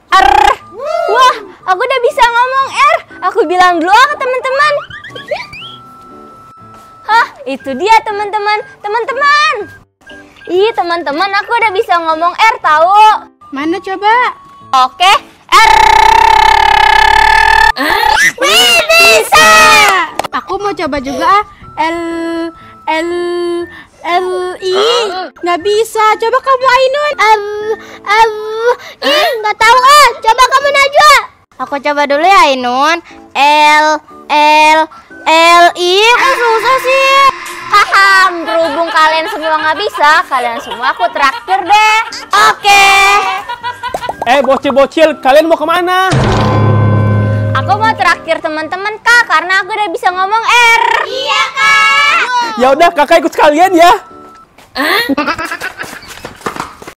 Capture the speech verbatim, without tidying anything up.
R. Wah, aku udah bisa ngomong R. Aku bilang dulu ke teman-teman. Hah, itu dia teman-teman. Teman-teman. Ih, teman-teman, aku udah bisa ngomong R tahu. Mana coba? Oke, R. Wih, bisa. Aku mau coba juga ah. L L L I. Nggak bisa. Coba kamu Ainun. L L I nggak tahu ah. Coba kamu Najwa. Aku coba dulu ya Ainun. L L L I. Kok susah sih? Haha, berhubung kalian semua nggak bisa, kalian semua aku traktir deh. Oke. Eh, bocil-bocil, kalian mau kemana? Aku mau traktir teman-teman Kak, karena aku udah bisa ngomong R. Iya Kak. Ya udah, kakak ikut sekalian ya.